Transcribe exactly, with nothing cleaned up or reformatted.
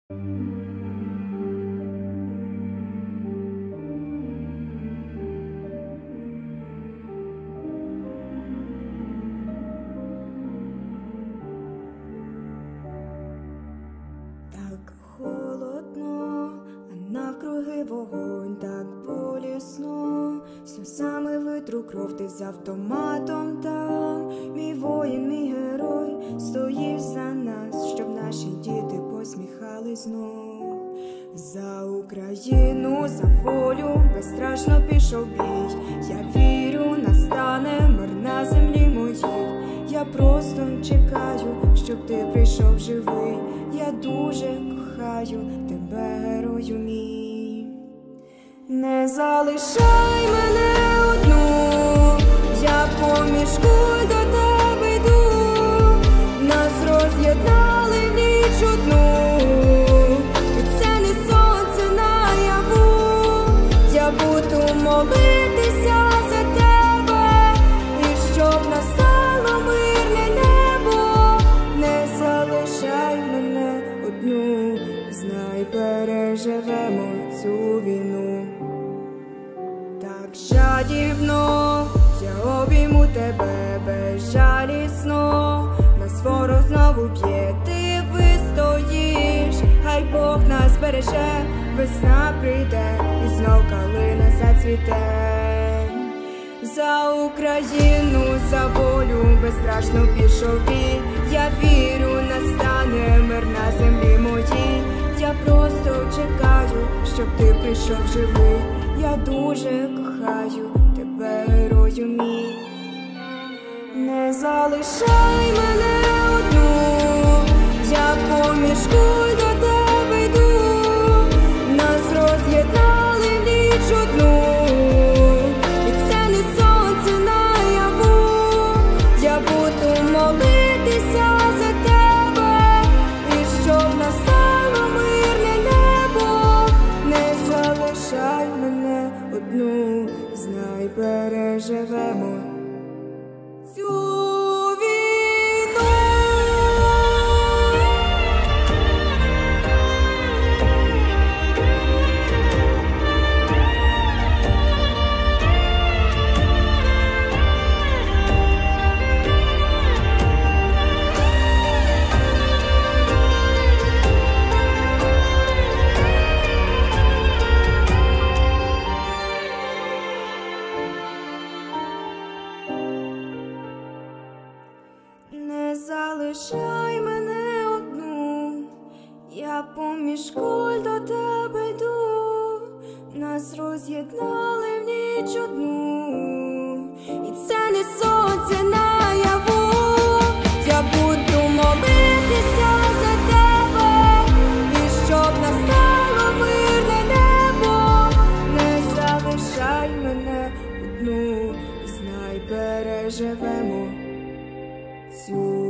Так холодно, а навкруги вогонь, так болісно. Сльозами витру кров, ти з автоматом там. Мій воїн, мій герой, стоїш за нас, щоб наші діти посміхались знов. За Україну, за волю, безстрашно пішов бій. Я вірю, настане мир на землі моїй. Я просто чекаю, щоб ти прийшов живий. Я дуже кохаю тебе, герою мій. Не залишай мене одну, я поміж куль до тебе йду. Нас роз'єднали в ніч одну, і це не сонце наяву. Я буду молитися за тебе, і щоб настало мирне небо. Не залишай мене одну, знай, переживемо цю війну. Так жадібно я обійму тебе безжалісно. Нас ворог знову б'є, ти вистоїш. Хай Бог нас береже, весна прийде, і знов калина зацвіте. За Україну, за волю, безстрашно пішов бій. Я вірю, настане мир на землі моїй. Я просто чекаю, щоб ти прийшов живий. Я дуже кохаю тебе, герою мій. Не залишай мене одну, я поміж куль до тебе йду. Нас роз'єднали в ніч одну, і це не сонце наяву. Я буду молитися за тебе, і щоб настало мирне небо. Не залишай мене одну, знай, переживемо цю війну. Не залишай мене одну, я поміж куль до тебе йду. Нас роз'єднали в ніч одну, і це не сонце наяву. Я буду молитися за тебе, і щоб настало мирне небо. Не залишай мене одну, знай, переживемо цю